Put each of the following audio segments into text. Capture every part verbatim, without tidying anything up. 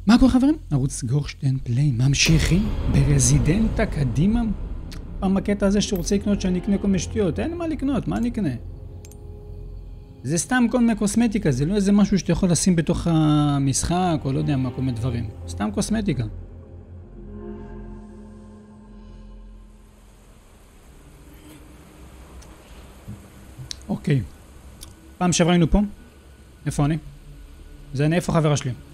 מה קורה חברים? ערוץ גורשטיין פליי ממשיכים ברזידנטה קדימה. פעם הקטע הזה שרוצה לקנות שאני אקנה כל מיני שטויות, אין מה לקנות, מה אני אקנה? זה סתם כל מיני קוסמטיקה, זה לא איזה משהו שאתה יכול לשים בתוך המשחק או לא יודע מה, כל מיני דברים. סתם קוסמטיקה. אוקיי. פעם שעברה היינו פה? איפה אני? זה אני, איפה חברה שלי?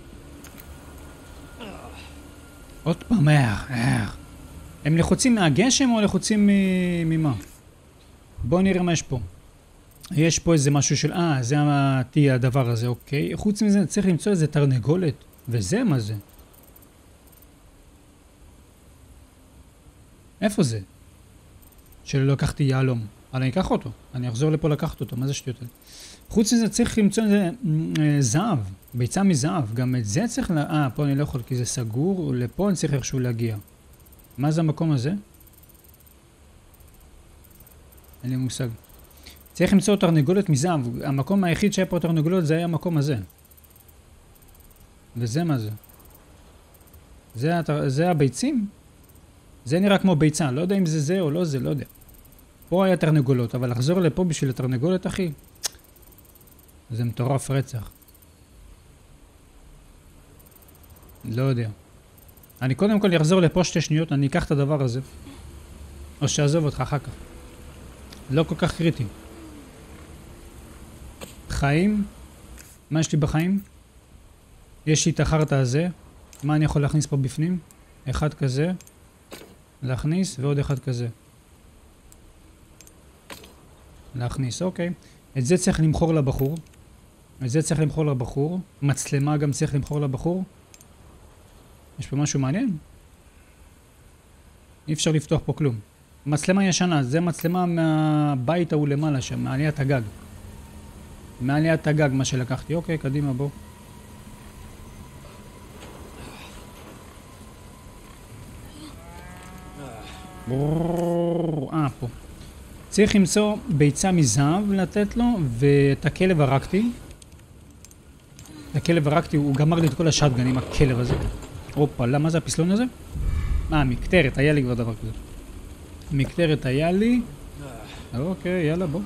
עוד פעם, איך, איך. הם לחוצים מהגשם או לחוצים ממה? בואו נראה מה יש פה. יש פה איזה משהו של, אה, זה תהיה הדבר הזה, אוקיי. חוץ מזה צריך למצוא איזה תרנגולת. וזה מה זה? איפה זה? שלא לקחתי יעלום. אבל אני אקח אותו. אני אחזור לפה לקחת אותו. מה זה שטויות? חוץ מזה צריך למצוא איזה אה, זהב. ביצה מזהב. גם את זה צריך לה... אה, פה אני לא יכול כי זה סגור. לפה אני צריך איכשהו להגיע. מה זה המקום הזה? אין לי מושג. צריך למצוא תרנגולת מזהב. המקום היחיד שהיה פה תרנגולות זה היה המקום הזה. וזה מה זה? זה, התר... זה הביצים? זה נראה כמו ביצה. לא יודע אם זה זה או לא זה, לא יודע. פה היה תרנגולות, אבל לחזור לפה בשביל התרנגולת, אחי? זה מטורף רצח. לא יודע. אני קודם כל אחזור לפה שתי שניות, אני אקח את הדבר הזה. או שעזוב אותך אחר כך. לא כל כך קריטי. חיים? מה יש לי בחיים? יש לי את החרטה הזה. מה אני יכול להכניס פה בפנים? אחד כזה. להכניס ועוד אחד כזה. להכניס, אוקיי. את זה צריך למחור לבחור. את זה צריך למחור לבחור. מצלמה גם צריך למחור לבחור. יש פה משהו מעניין? אי אפשר לפתוח פה כלום. מצלמה ישנה, זה מצלמה מהבית ההוא למעלה שם, מעליית הגג. מעליית הגג מה שלקחתי. אוקיי, קדימה בוא. אה, פה. צריך למצוא ביצה מזהב לתת לו, ואת הכלב הרגתי. את הכלב הרגתי, הוא גמר לי את כל השטגן עם הכלב הזה. אופה, למה זה הפסלון הזה? אה, מקטרת, היה לי כבר דבר כזה. מקטרת היה לי. אוקיי, יאללה, בוא.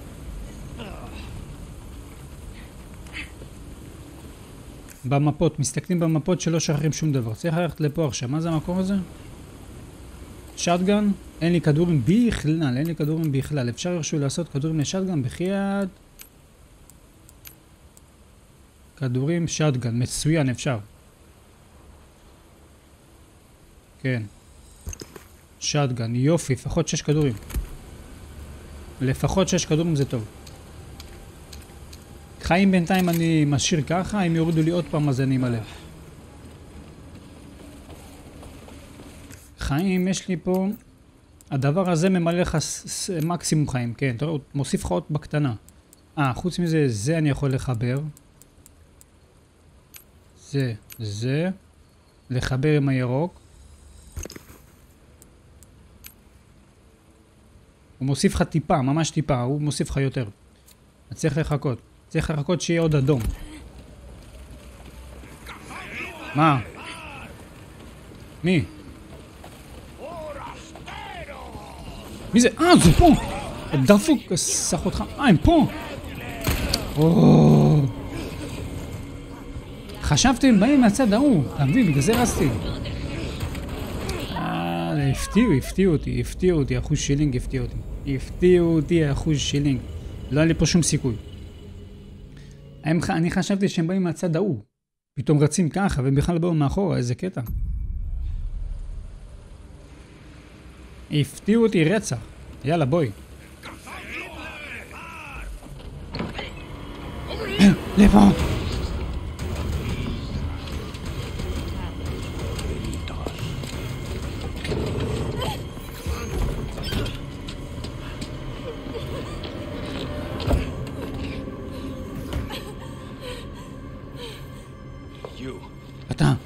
במפות, מסתכלים במפות שלא שכחים שום דבר. צריך ללכת לפה עכשיו, מה זה המקום הזה? שטגן? אין לי כדורים בכלל, אין לי כדורים בכלל. אפשר איכשהו לעשות כדורים לשטגן בחייאת. כדורים שטגן, מצוין, אפשר. כן. שטגן, יופי, לפחות שש כדורים. לפחות שש כדורים זה טוב. חיים בינתיים אני משאיר ככה, אם יורידו לי עוד פעם אז אני מלא. חיים, יש לי פה... הדבר הזה ממלא לך מקסימום חיים, כן, תראו, מוסיף לך עוד בקטנה. אה, חוץ מזה, זה אני יכול לחבר. זה, זה. לחבר עם הירוק. הוא מוסיף לך טיפה, ממש טיפה, הוא מוסיף לך יותר. אז צריך לחכות. צריך לחכות שיהיה עוד אדום. מה? מי? מי זה? אה, זה פה! דפוק, סח אותך. אה, הם פה! או... חשבתי הם באים מהצד ההוא. אתה מבין, בגלל זה רצתי. אה, הפתיעו, הפתיעו אותי, הפתיעו אותי, אחוז שילינג הפתיעו אותי. הפתיעו אותי, אחוז שילינג. לא היה לי פה שום סיכוי. אני חשבתי שהם באים מהצד ההוא. פתאום רצים ככה, והם בכלל באו מאחורה, איזה קטע. הפתיעו אותי רצח. יאללה, בואי. לפה. אתה.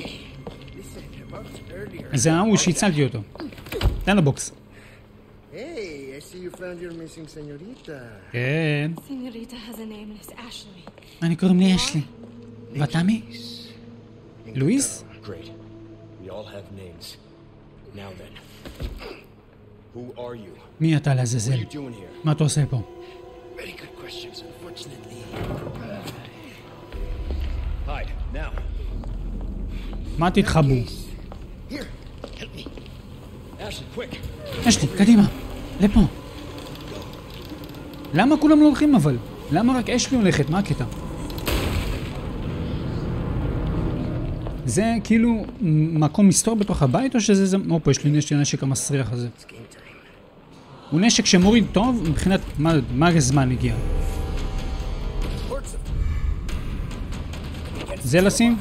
זה ההוא שהצלתי אותו. תן לו בוקס. Hey, I see you found your missing señorita. כן. Señorita has a name and it's Ashley. אני קוראים לי אשלי. ואתה מי? לואיס? Great. We all have names. Now then. Who are you? מי אתה What לעזאזל? are you doing here? מה אתה עושה פה? Very good questions, unfortunately. Hide, now. מה תתחבאו? Here, help me. Ashley, quick. יש לי, קדימה. לפה. למה כולם לא הולכים אבל? למה רק אשלי הולכת? מה הקטע? זה כאילו מקום מסתור בתוך הבית או שזה זה... או פה יש לי נשק, הנשק המסריח הזה. הוא נשק שמוריד טוב מבחינת מה, מה הזמן הגיע. זה לשים?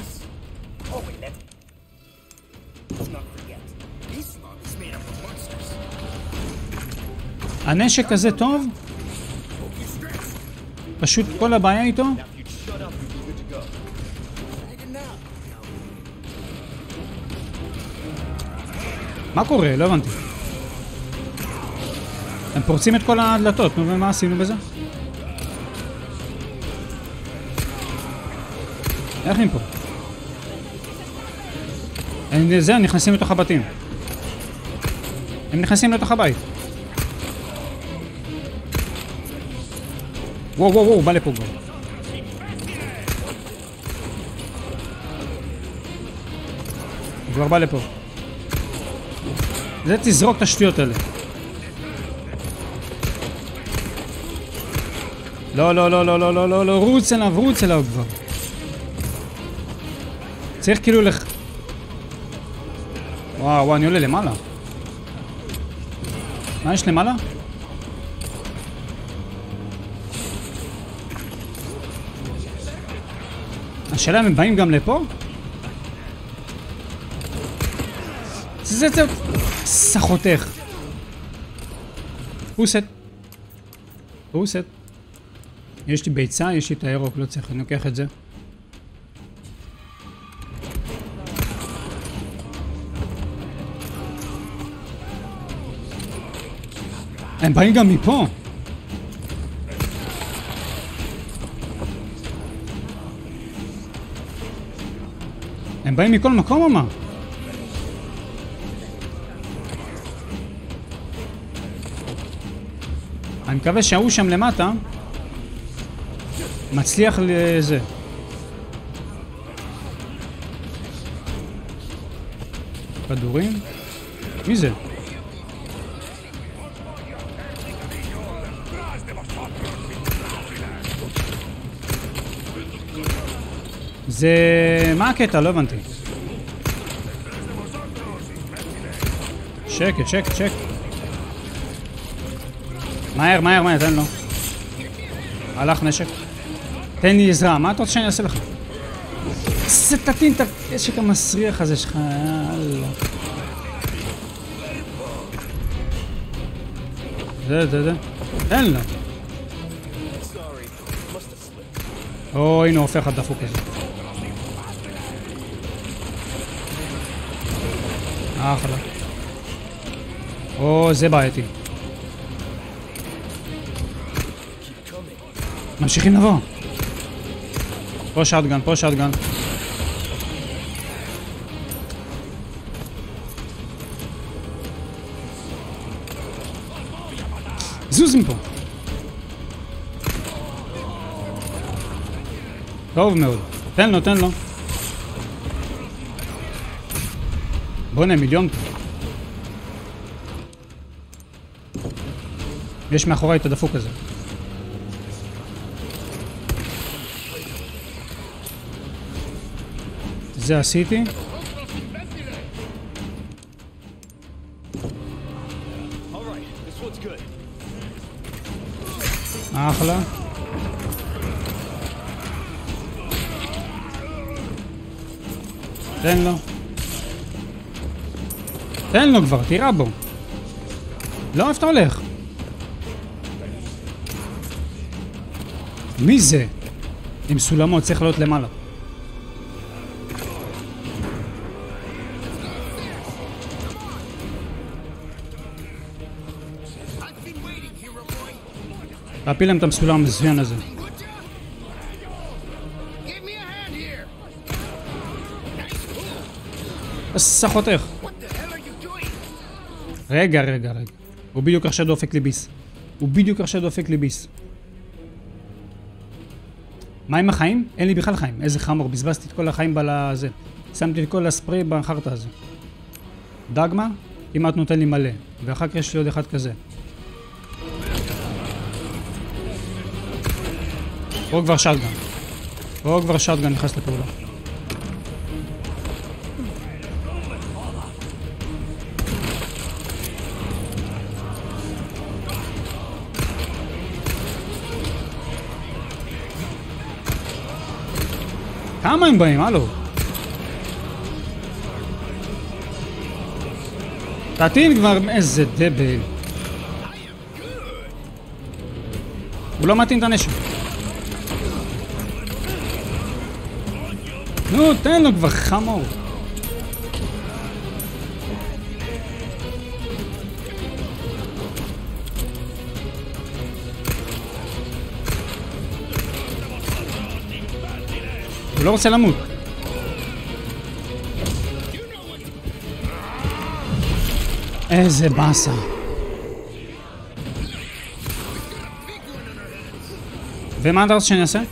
הנשק הזה טוב? פשוט כל הבעיה איתו? מה קורה? לא הבנתי. הם פורצים את כל הדלתות, נו ומה עשינו בזה? איך הם פה? הם זה, הם נכנסים לתוך הבתים. הם נכנסים לתוך הבית. וואו וואו וואו, בא לפה כבר. הוא כבר בא לפה. זה תזרוק את השטויות האלה. לא, לא, לא, לא, לא, לא, לא, לא, רוץ אליו, רוץ אליו כבר. צריך כאילו לך... וואו, וואו, אני עולה למעלה. מה יש למעלה? השאלה אם הם באים גם לפה? זה זה... סחותך. פוסט. פוסט. יש לי ביצה, יש לי את הירוק, לא צריך, אני לוקח את זה. הם באים גם מפה. הם באים מכל מקום או מה? אני מקווה שההוא שם למטה מצליח לזה. כדורים? מי זה? זה... מה הקטע? לא הבנתי. שקט, שקט, שקט. מהר, מהר, מהר, תן לו. הלך נשק. תן לי עזרה, מה אתה רוצה שאני אעשה לך? זה תתין את הנשק המסריח הזה שלך, יאללה. זה, זה, זה. תן לו. או, הנה הוא הופך הדפוק הזה. אחלה. או, זה בעייתי. ממשיכים לבוא. פה שטגן, פה שטגן. זוז מפה. טוב מאוד. תן לו, תן לו. בוא נה, מיליון. יש מאחורי את הדפוק הזה. זה עשיתי. אחלה. תן לו. תן לו כבר, תירה בו. לא, איפה אתה הולך? מי זה? עם סולמות, צריך לעלות למעלה. להפיל להם את המסולם המזוין הזה. סחותך. רגע, רגע, רגע. הוא בדיוק עכשיו דופק לי ביס. הוא בדיוק עכשיו דופק לי ביס. מה עם החיים? אין לי בכלל חיים. איזה חמור, בזבזתי את כל החיים בזה. שמתי את כל הספרי בחרטה הזו. דגמה, כמעט נותן לי מלא. ואחר כך יש לי עוד אחד כזה. פה כבר שטגן. פה כבר שטגן נכנס לפעולה. כמה הם באים? הלו? תעתין כבר, איזה דבל. הוא לא מתאים את הנשק. נו, תן לו כבר חמור. הוא לא רוצה למות. איזה באסה. ומה אתה רוצה שאני אעשה?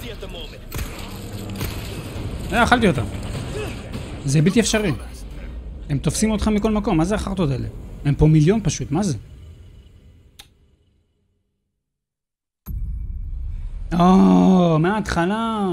אה, אכלתי אותה. זה בלתי אפשרי. הם תופסים אותך מכל מקום. מה זה החרטות האלה? הם פה מיליון פשוט. מה זה? או, מההתחלה.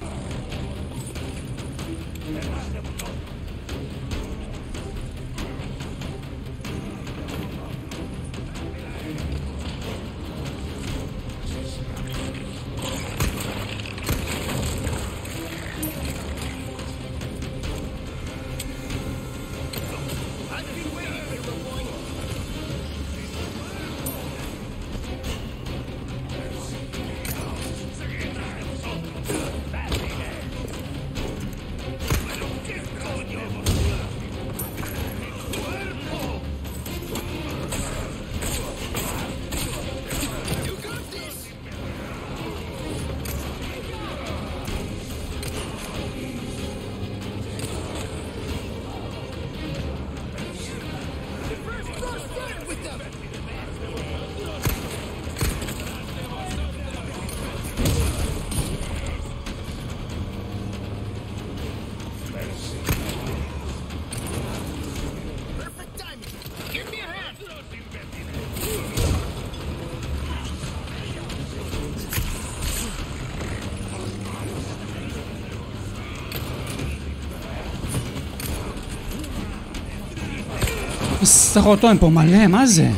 סך אותו, הם פה מלא, מה זה?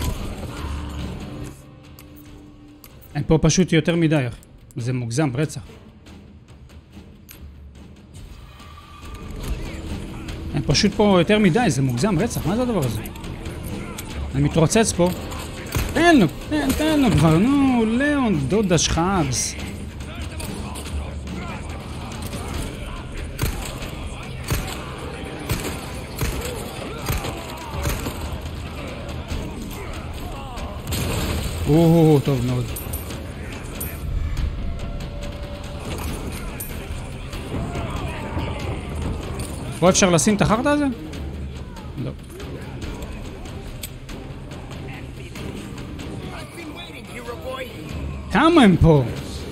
הם פה פשוט יותר מדי, זה מוגזם, רצח. הם פשוט פה יותר מדי, זה מוגזם, רצח, מה זה הדבר הזה? אני מתרוצץ פה. תן לו, תן, תן לו כבר, נו, ליאון, דודה שחאבס. או, טוב מאוד. פה אפשר לשים את החרטה הזה? לא. כמה הם פה?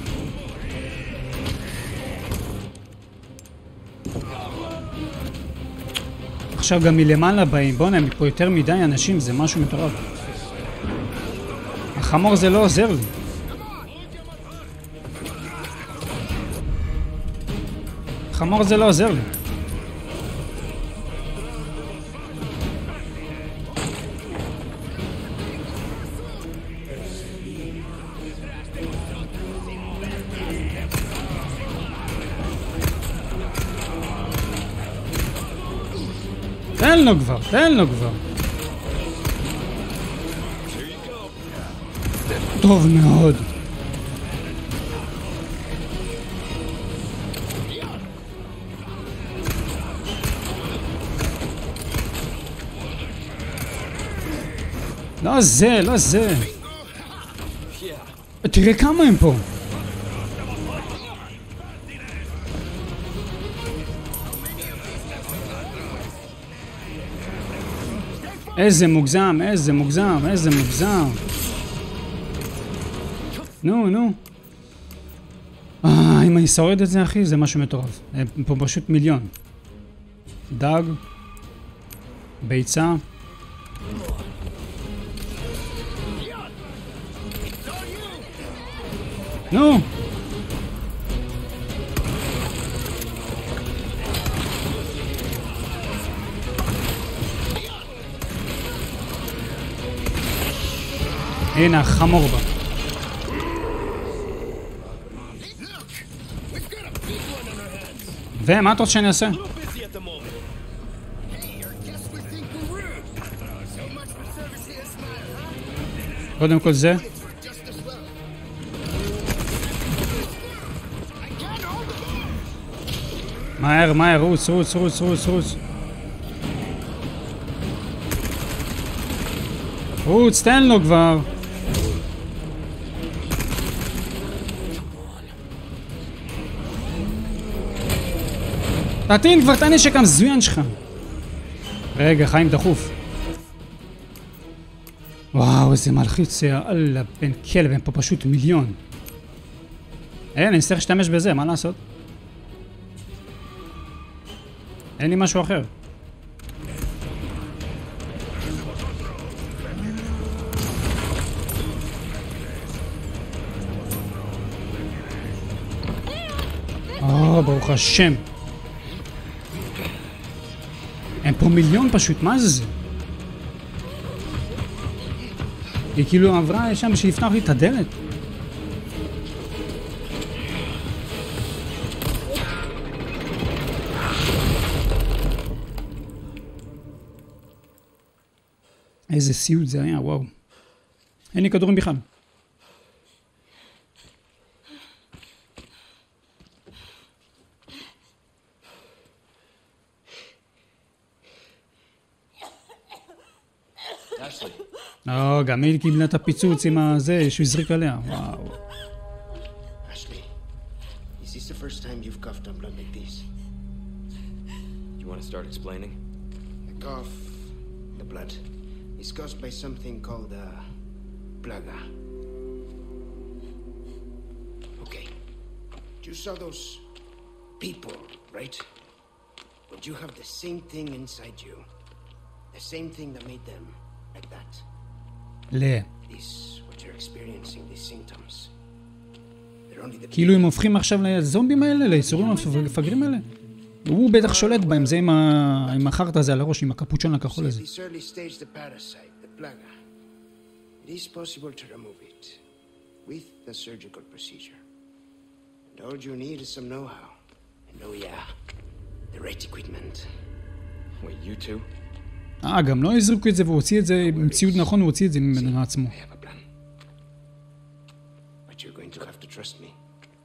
עכשיו גם מלמעלה באים. בוא'נה, הם פה יותר מדי אנשים, זה משהו מטורף. החמור זה לא עוזר לי. החמור זה לא עוזר לי. תן לו כבר, תן לו כבר. טוב מאוד. לא זה, לא זה. תראה כמה הם פה. איזה מוגזם, איזה מוגזם, איזה מוגזם. נו, נו. אה, אם אני שורד את זה, אחי, זה משהו מטורף. פה פשוט מיליון. דג. ביצה. נו! הנה, חמור בה. ומה אתה רוצה שאני אעשה? קודם כל זה. מהר, מהר, רוץ, רוץ, רוץ, רוץ, רוץ. רוץ, תן לו כבר. תתין כבר את הנשק המזוין שלך. רגע, חיים דחוף. וואו, איזה מלחיץ, אללה, בן כלב, הם פה פשוט מיליון. אין, אני צריך להשתמש בזה, מה לעשות? אין לי משהו אחר. או, ברוך השם. הם פה מיליון פשוט, מה זה זה? היא כאילו עברה שם בשביל לפתוח לי את הדלת. איזה סיוט זה היה, וואו. אין לי כדורים בכלל. לא, גם היא קיבלה את הפיצוץ עם הזה שהוא הזריק עליה, וואו. Ashley, is this the first time you've coughed on blood like this? You want to start explaining? The cough, the blood, is caused by something called a uh, plaga. Okay, you saw those people, right? But you have the same thing inside you. The same thing that made them like that. לא. This, what you're experiencing, these symptoms. They're only the כאילו הם הופכים עכשיו לזומבים האלה, ליצורים המפגרים האלה. הוא בטח שולט בהם, זה עם החרט הזה על הראש, עם הקפוצ'ון הכחול הזה. This early stage, the parasite, the plaga. It is possible to remove it with the surgical procedure. And all you need is some know-how. And oh yeah, the right equipment. Wait, you two? אה, גם לא הזריקו את זה והוא הוציא את זה, עם ציוד נכון הוא הוציא את זה ממנו עצמו. I have a plan. But you're going to have to trust me.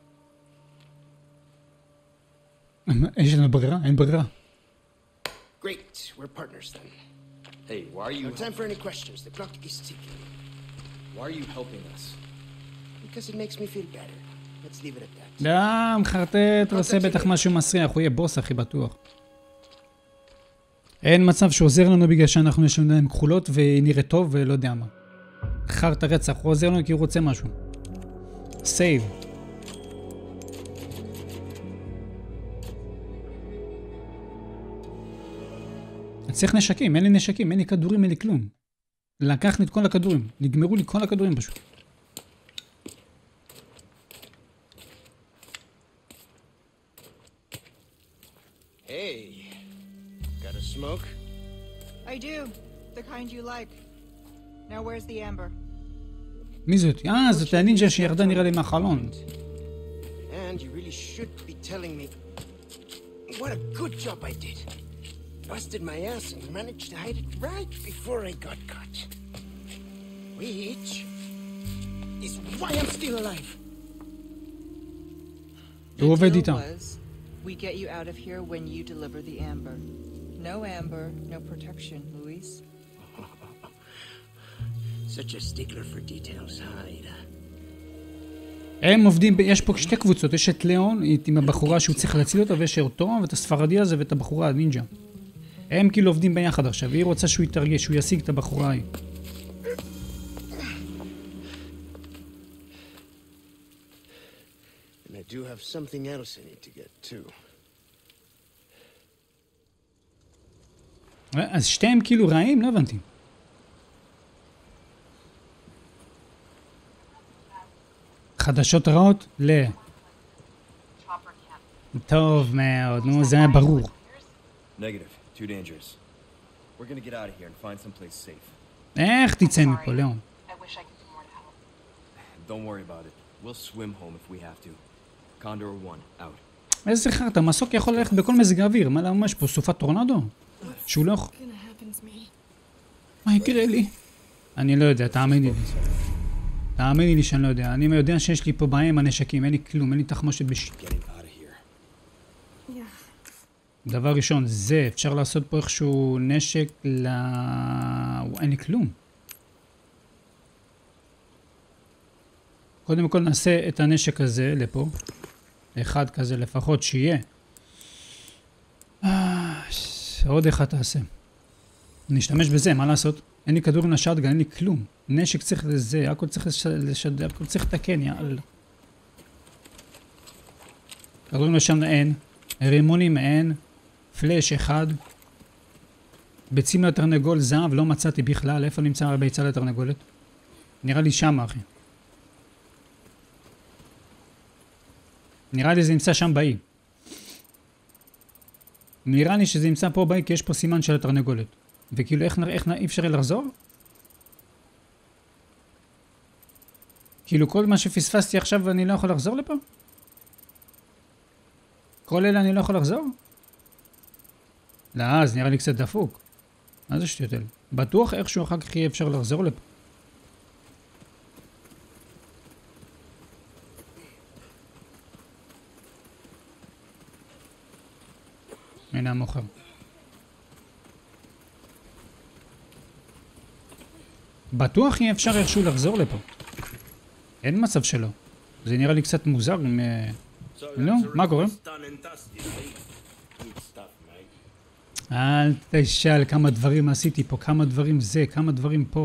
יש לנו ברירה? אין ברירה. Great, we're partners then. Hey, why are you... No time for any questions. The clock is ticking. Why are you helping us? Because it makes me feel better. Let's leave it at that. לא, מחרטט, עושה בטח משהו מסריח, הוא יהיה בוס הכי בטוח. אין מצב שעוזר לנו בגלל שאנחנו יש לנו כחולות ונראה טוב ולא יודע מה. חרט הרצח, הוא עוזר לנו כי הוא רוצה משהו. סייב. אני צריך נשקים, אין לי נשקים, אין לי כדורים, אין לי כלום. לקח לי את כל הכדורים, נגמרו לי כל הכדורים פשוט. Hey, got a smoke? I do. The kind you like. Now where's the amber? מי זאת? אה, זאת הנינג'ה שירדה נראה לי מהחלון. And you really should be telling me what a good job I did. Busted my ass and managed to hide it right before I got caught. Which is why I'm still alive. הוא עובד איתה. We get you out of here when you deliver the amber. No amber, no protection, Luis. Such a stickler for details, Haida. הם עובדים, יש פה שתי קבוצות, יש את ליאון עם הבחורה שהוא צריך להציל אותה, ויש אותו ואת הספרדי הזה ואת הבחורה הנינג'ה. הם כאילו עובדים ביחד עכשיו, והיא רוצה שהוא יתרגש, שהוא ישיג את הבחורה ההיא. And I do have something else I need to get too. אז שתיהם כאילו רעים? לא הבנתי. חדשות רעות? ל... טוב מאוד, נו, זה היה ברור. Negative. Too dangerous. We're gonna get out of here and find someplace safe. איך תצא מפה, ליאון? Don't worry about it. We'll swim home if we have to. Condor one, out. איזה חרטה, מסוק יכול ללכת בכל מזג האוויר. מה למה יש פה סופת טורנדו? שהוא לא יכול... מה יקרה לי? אני לא יודע, תאמיני לי. תאמיני לי שאני לא יודע. אני יודע שיש לי פה בעיה עם הנשקים, אין לי כלום, אין לי תחמושת בשיט. דבר ראשון, זה, אפשר לעשות פה איכשהו נשק ל... אין לי כלום. קודם כל נעשה את הנשק הזה לפה. אחד כזה לפחות שיהיה. עוד אחד תעשה. נשתמש בזה, מה לעשות? אין לי כדור לשטגן, אין לי כלום. נשק צריך לזה, הכל צריך לשדר, הכל צריך לתקן, יאללה. כדורים לשם אין. רימונים אין. פלאש אחד. ביצים לתרנגול זהב לא מצאתי בכלל. איפה נמצא הביצה לתרנגולת? נראה לי שם, אחי. נראה לי זה נמצא שם באי. נראה לי שזה נמצא פה באי כי יש פה סימן של התרנגולת. וכאילו איך, איך אי אפשר לחזור? כאילו כל מה שפספסתי עכשיו אני לא יכול לחזור לפה? כל אלה אני לא יכול לחזור? לא, אז נראה לי קצת דפוק. מה זה שטויות אלה? בטוח איכשהו אחר כך יהיה אפשר לחזור לפה. הנה המוכר. בטוח יהיה אפשר איכשהו לחזור לפה. אין מצב שלא. זה נראה לי קצת מוזר עם... לא? מה קורה? אל תשאל כמה דברים עשיתי פה, כמה דברים זה, כמה דברים פה.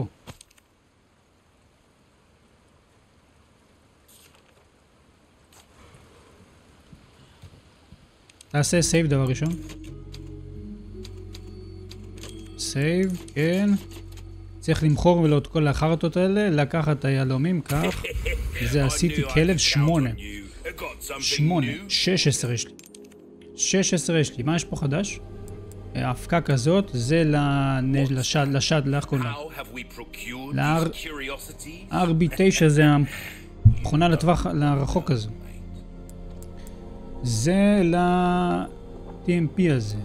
תעשה סייב דבר ראשון. סייב, כן. צריך למחור ולא את כל החרטות האלה, לקחת את היהלומים, כך. זה עשיתי כלב שמונה. שמונה, שש עשרה יש לי. שש עשרה יש לי. מה יש פה חדש? ההפקה כזאת, זה לשד, לשד, לאח קוראים לה. ל-אר בי תשע זה המכונה לטווח, לרחוק הזה. זה ל-טי אם פי הזה.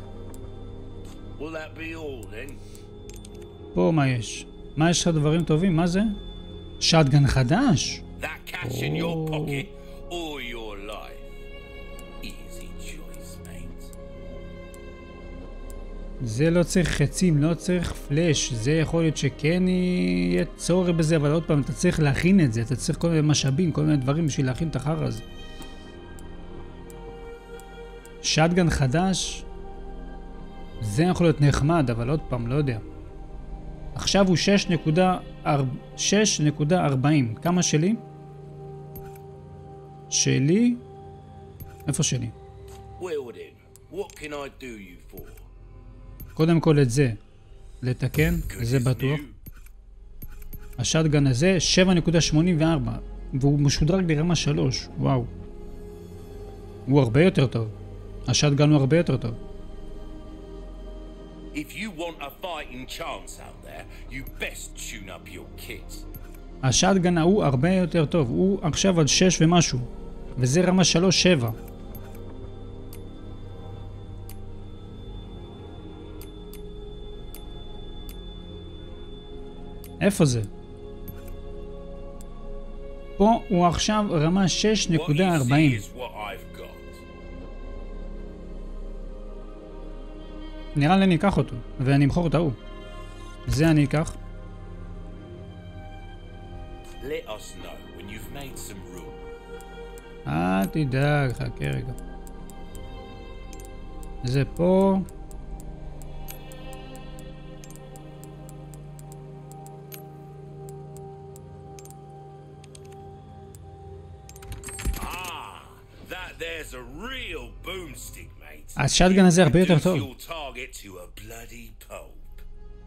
פה מה יש? מה יש לך דברים טובים? מה זה? שטגן חדש? זה לא צריך חצים, לא צריך פלאש. זה יכול להיות שכן יהיה צורך בזה, אבל עוד פעם, אתה צריך להכין את זה. אתה צריך כל מיני משאבים, כל מיני דברים בשביל להכין את החר הזה. שטגן חדש? זה יכול להיות נחמד, אבל עוד פעם, לא יודע. עכשיו הוא שש נקודה ארבעים. כמה שלי? שלי? איפה שלי? קודם כל את זה לתקן, זה בטוח. השטגן הזה שבע נקודה שמונים וארבע והוא משודרג לרמה שלוש. וואו. הוא הרבה יותר טוב. השטגן הוא הרבה יותר טוב. If you want a fighting chance out there, you best tune up your kit. השטגן הוא הרבה יותר טוב. הוא עכשיו על שש ומשהו. וזה רמה שלוש שבע. איפה זה? פה הוא עכשיו רמה שש נקודה ארבעים. נראה לי אני אקח אותו, ואני אמחור את ההוא. זה אני אקח. אל תדאג, חכה רגע. זה פה. There's a real boomstick, mate. השאטגן הזה הרבה יותר טוב. Your target to a bloody pulp.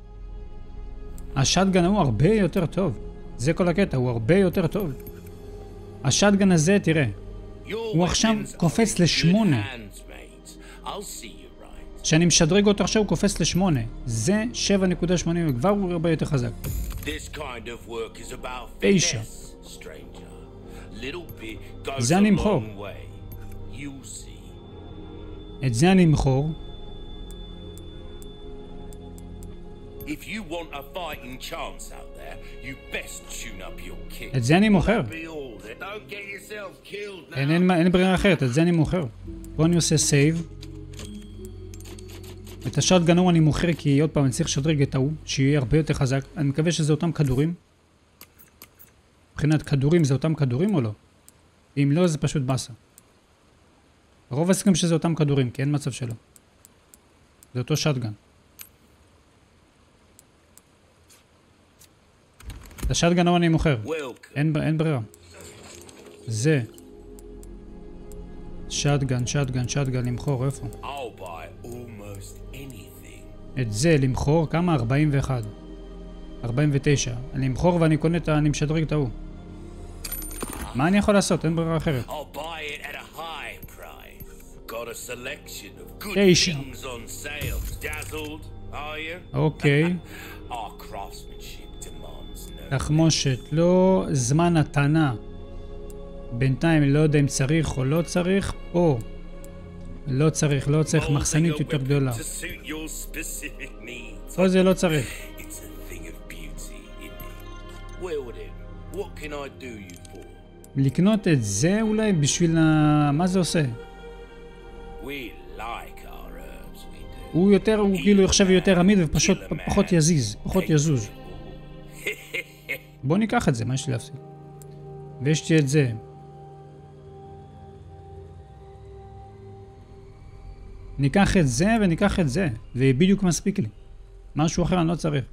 השאטגן הוא הרבה יותר טוב. זה כל הקטע, הוא הרבה יותר טוב. השאטגן הזה, תראה. הוא עכשיו קופץ לשמונה. כשאני משדרג אותו עכשיו הוא קופץ לשמונה. זה שבע נקודה שמונים וכבר הוא הרבה יותר חזק. תשע. זה אני אמחור. את זה אני אמחור. If you want a fighting chance out there, you best tune up your kit. את זה אני מוכר. Don't get yourself killed now. אין, אין, אין ברירה אחרת, את זה אני מוכר. בוא אני עושה סייב. את השאטגן הוא אני מוכר כי עוד פעם אני צריך לשדרג את ההוא, שיהיה הרבה יותר חזק. אני מקווה שזה אותם כדורים. מבחינת כדורים זה אותם כדורים או לא? אם לא זה פשוט בסה. רוב הסיכויים שזה אותם כדורים, כי אין מצב שלא. זה אותו שאטגן. את השאטגן הוא אני מוכר. אין, אין ברירה. זה. שאטגן, שאטגן, שאטגן, למכור, איפה? את זה למכור, כמה? ארבעים ואחת. ארבעים ותשע. אני למכור ואני קונה את ה... אני משדרג את ההוא. מה אני יכול לעשות? אין ברירה אחרת. תשע. אוקיי. תחמושת, לא זמן התנה. בינתיים לא יודע אם צריך או לא צריך. או לא צריך, לא צריך מחסנית יותר גדולה. או זה לא צריך. לקנות את זה אולי בשביל ה... מה זה עושה? הוא יותר, הוא כאילו עכשיו יותר עמיד ופשוט פחות יזיז, פחות יזוז. בוא ניקח את זה, מה יש לי להפסיק? ויש לי את זה. ניקח את זה וניקח את זה, ובדיוק מספיק לי. משהו אחר אני לא צריך.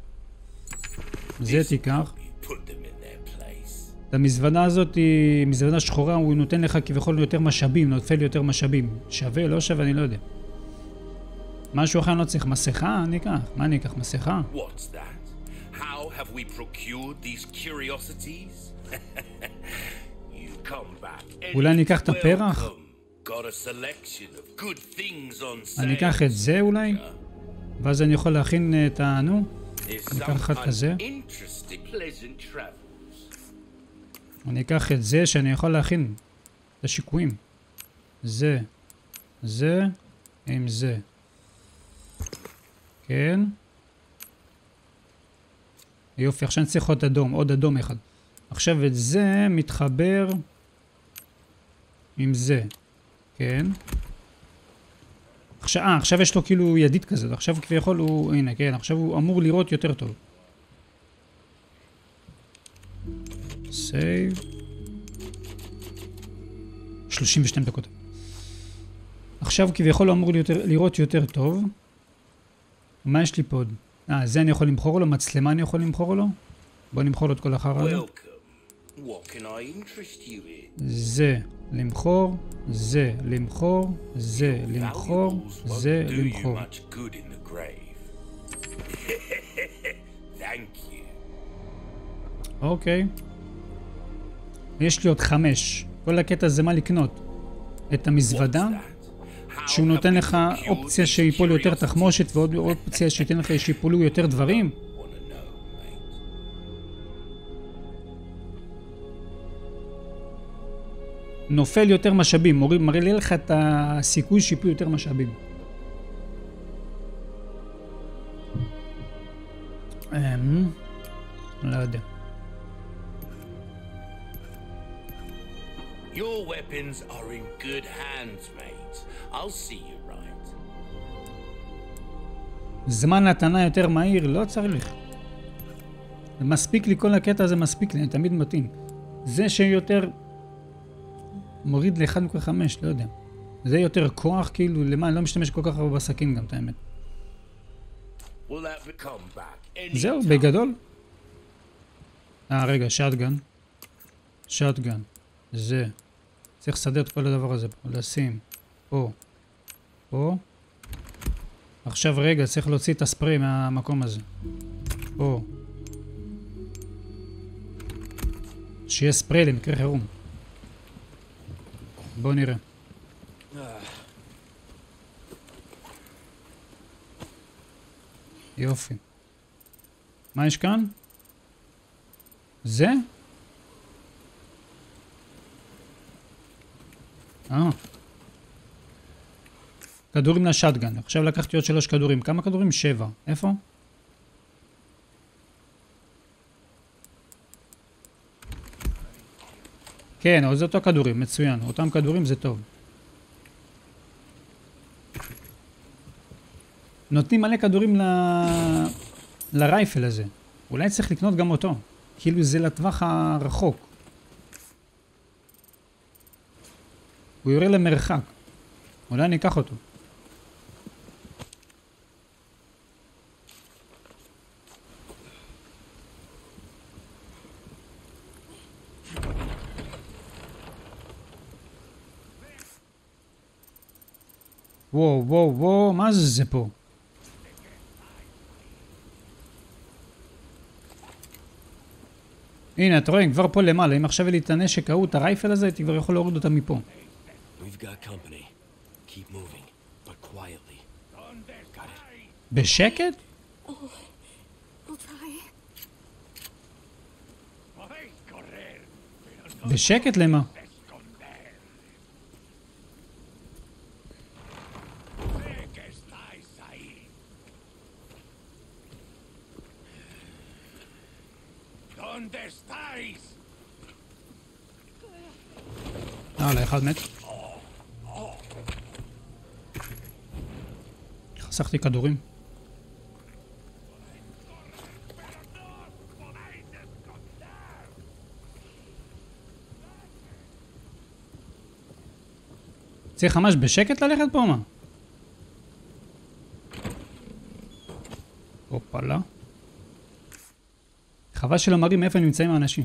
זה תיקח. את המזוודה הזאת היא מזוודה שחורה, הוא נותן לך כביכול יותר משאבים, נותן לי יותר משאבים. שווה, לא שווה, אני לא יודע. משהו אחר אני לא צריך. מסכה? ניקח. מה ניקח? מסכה? Have we procured these curiosities? You come back. אולי ניקח את הפרח? אני אקח את זה אולי? ואז אני יכול להכין את הנו? ניקח אחד כזה. אני אקח את זה שאני יכול להכין את השיקויים. זה, זה, עם זה. כן. יופי, עכשיו נצטרך עוד אדום, עוד אדום אחד. עכשיו את זה מתחבר עם זה. כן. עכשיו, אה, עכשיו יש לו כאילו ידית כזה, עכשיו כביכול הוא, הנה, כן, עכשיו הוא אמור לראות יותר טוב. סייב. שלושים ושתיים דקות. עכשיו כביכול הוא אמור יותר, לראות יותר טוב. מה יש לי פה עוד? אה, זה אני יכול למכור לו? מצלמה אני יכול למכור לו? בוא נמכור לו את כל אחר הזה. זה למכור, זה למכור, זה למכור, זה למכור. אוקיי. יש לי עוד חמש. כל הקטע זה מה לקנות. את המזוודה, שהוא נותן לך אופציה שיפול יותר תחמושת ועוד אופציה שייתן לך שיפולו יותר דברים. נופל יותר משאבים, מראה לי לך את הסיכוי שיפול יותר משאבים. אמ... לא יודע. Your weapons are in good hands, mate. I'll see you right. זמן התנה יותר מהיר, לא צריך. זה מספיק לי, כל הקטע הזה מספיק לי, אני תמיד מתאים. זה שיותר מוריד ל-אחד נקודה חמש, לא יודע. זה יותר כוח, כאילו, למה? אני לא משתמש כל כך הרבה בסכין גם, את האמת. זהו, בגדול. אה, רגע, שאטגן. שאטגן. זה. צריך לסדר את כל הדבר הזה פה, לשים פה, פה. עכשיו רגע, צריך להוציא את הספרי מהמקום הזה. פה. שיהיה ספרי למקרה חירום. בואו נראה. יופי. מה יש כאן? זה? אה. כדורים לשטגן. עכשיו לקחתי עוד שלוש כדורים. כמה כדורים? שבע. איפה? כן, אבל זה אותו כדורים. מצוין. אותם כדורים זה טוב. נותנים מלא כדורים ל... לרייפל הזה. אולי צריך לקנות גם אותו. כאילו זה לטווח הרחוק. הוא יורה למרחק. אולי אני אקח אותו. וואו, וואו, וואו, מה זה זה פה? הנה, אתה רואה, כבר פה למעלה. אם עכשיו יהיה לי את הנשק ההוא, את הרייפל הזה, הייתי כבר יכול להוריד אותה מפה. בשקט? בשקט למה? אה, לאחד מת. חסכתי כדורים. צריך ממש בשקט ללכת פה, מה? אופלה. חבל שלא מראים איפה נמצאים האנשים.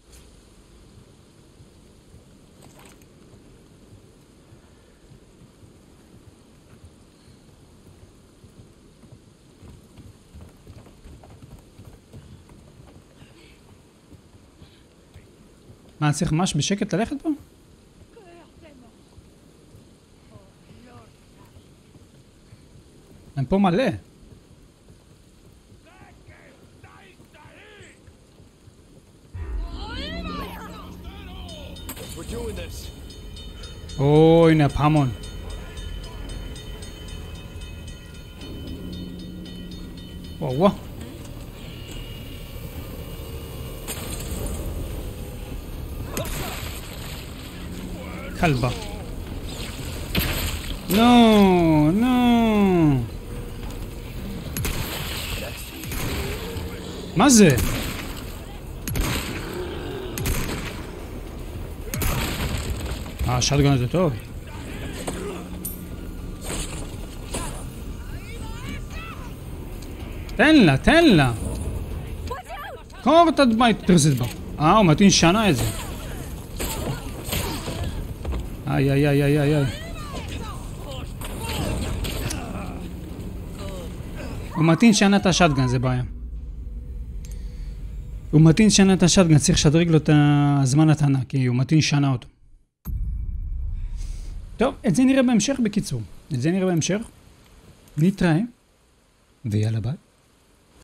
מה, צריך ממש בשקט ללכת פה? הם פה מלא. או, הנה הפעמון. וואו וואו. כלבה. נו, נו. מה זה? אה, השטגן הזה טוב. תן לה, תן לה. קור את הדמי, תרזית בה. אה, הוא מתאים שנה את זה. איי, איי, איי, איי, איי. הוא מתאים שנה את השטגן, זה בעיה. הוא מתאים שנה את השטגן, צריך לשדרג לו את הזמן התנה, כי הוא מתאים שנה אותו. טוב, את זה נראה בהמשך בקיצור. את זה נראה בהמשך. נתראה, ויאללה ביי.